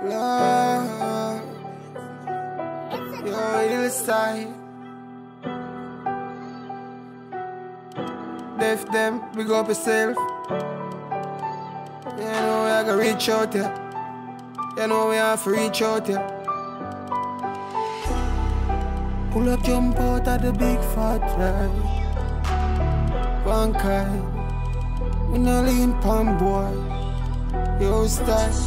Love, your Hillsyde. Def them, big up yourself. You know we are gonna reach out here. You know we have to reach out here. Pull up, jump out of the big fat ride. One kind, we no lean pan boy. Yo, stars.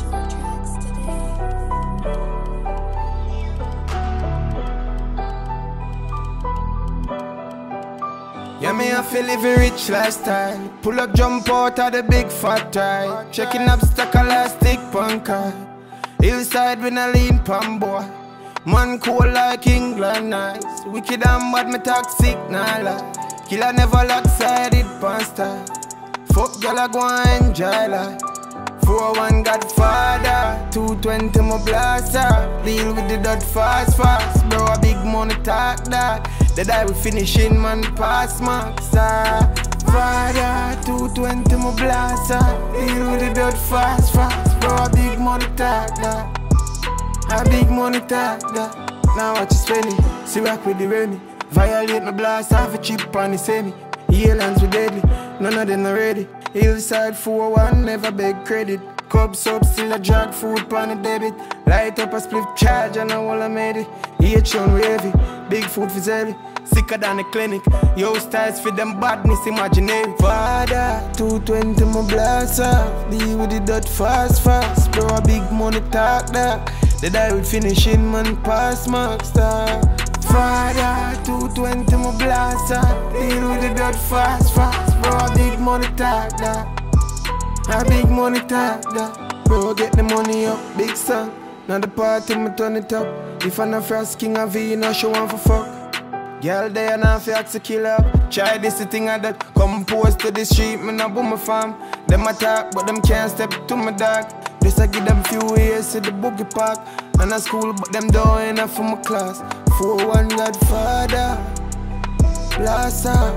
Yeah, me I feel live a rich lifestyle. Pull up, jump out of the big fat ride. Checking obstacle elastic punk car. Hillside with a lean pan boy. Man cool like England nice. Wicked and bad, me toxic, nah lie. Killer never lock-sided pasta. Fuck girl I go and enjoy life. 4-1 Godfather, 220 my blaster. Deal with the dot fast. Bro, a big money talk that. The die we finishing man pass marks. Father, 220 my blaster. Deal with the dot fast. Bro, a big money talk that. A big money talk that. Now watch you spending. See rock with the Remy. Violate my blast, half a chip on the semi. Aliens we deadly, none of them are ready. Hillside 4-1, never beg credit. Cubs up, still a drag food on the debit. Light up a split charge and all I made it. H-on wavy, big food for Zelly. Sicker than the clinic. Yo styles for them badness imaginary. Father, 220 my blast off. Deal with the dot fast. Bro, a big money talk that. The die with finishing man pass marks. Father, 220 my blaster. Deal with the dot fast. Bro, a big money talk that. A big money talk that. Bro, get the money up, big song. Now the party, me turn it up. If I'm not Frasskxnq, you know she want for fuck. Girl, they are not fat to kill up. Try this the thing I that. Come post to the street, me not boom my farm. Them attack, but them can't step to my dog. Just I give them few years to the boogie park. And a school, but them don't enough for my class. 4-1 Godfather, blaster.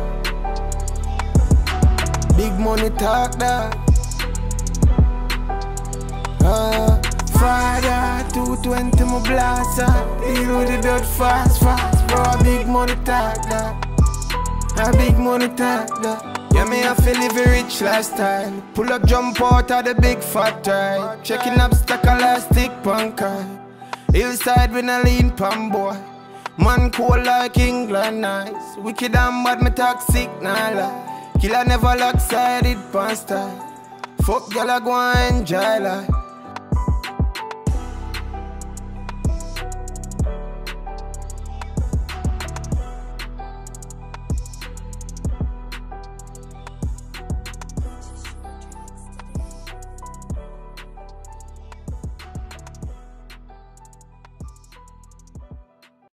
Big money talk that. Father, 220 my blaster. Deal with the dot fast. Bro, a big money talk that. A big money talk that. Yeah, me I feel live a rich lifestyle. Pull up, jump out of the big fat ride. Checking obstacle elastic punk car. Hillside with a lean pan boy. Man cool like England nice. Wicked and bad, me toxic, nah lie. Killer never lock-sided pasta. Fuck girl I go and enjoy life.